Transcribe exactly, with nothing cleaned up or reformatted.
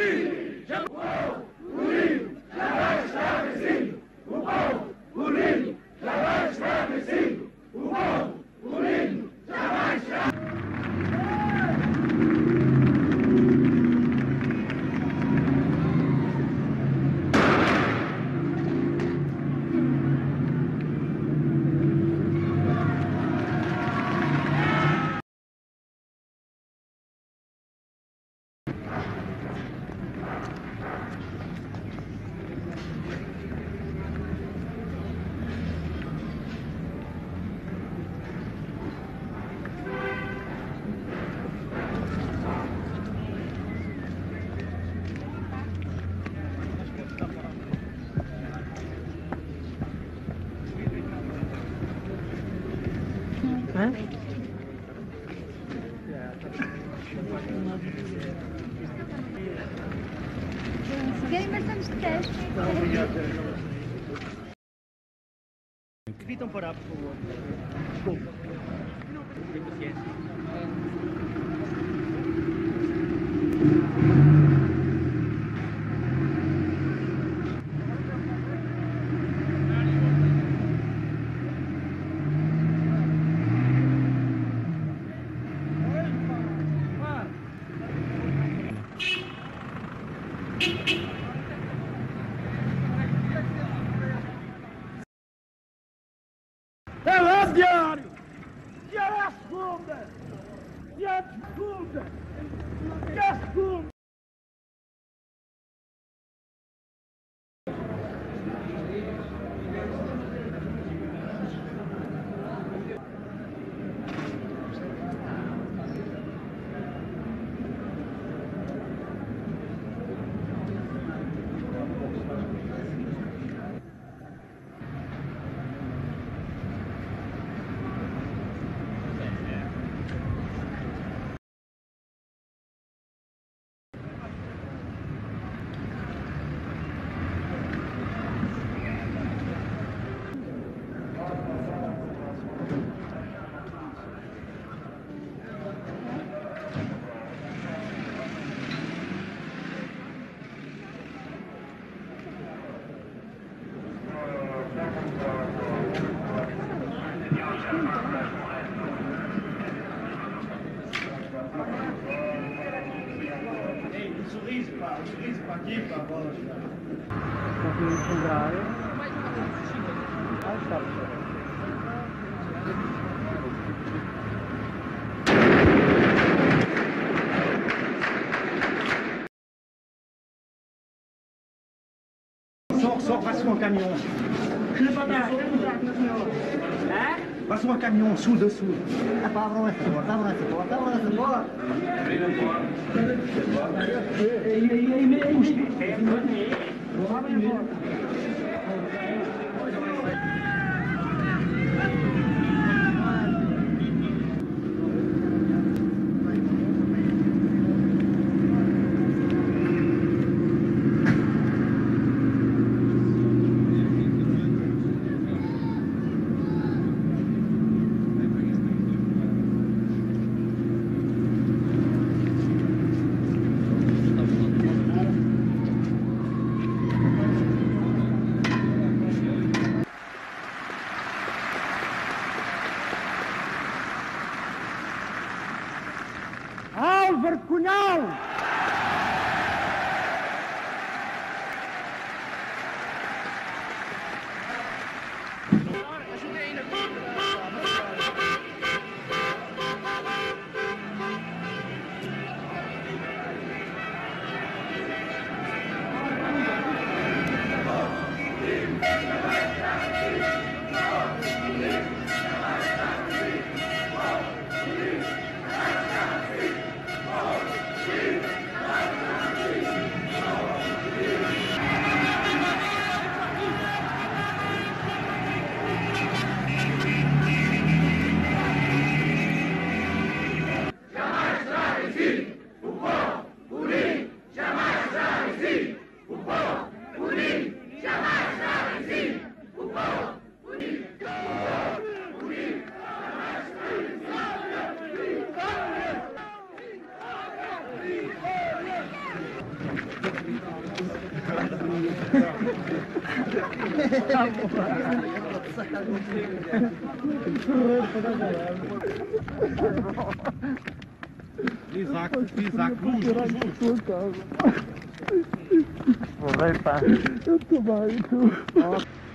Querem bastante de teste. Evitam parar, por favor. Desculpa. Tem paciência. Telediário! Dia é a segunda! Dia é a segunda! Dia é a segunda! Ei, um sorriso, pá, um sorriso para aqui, pá, bolas. Conseguimos chegar. Ah, está. Sors, sors, passe mon camion. Passe mon camion, sous dessous. A palavra não é sabor, a palavra não é sabor, a palavra não é sabor. Isaac, Isaac, luz, luz, luz. Vou ver, pá. Eu tô mal, eu tô...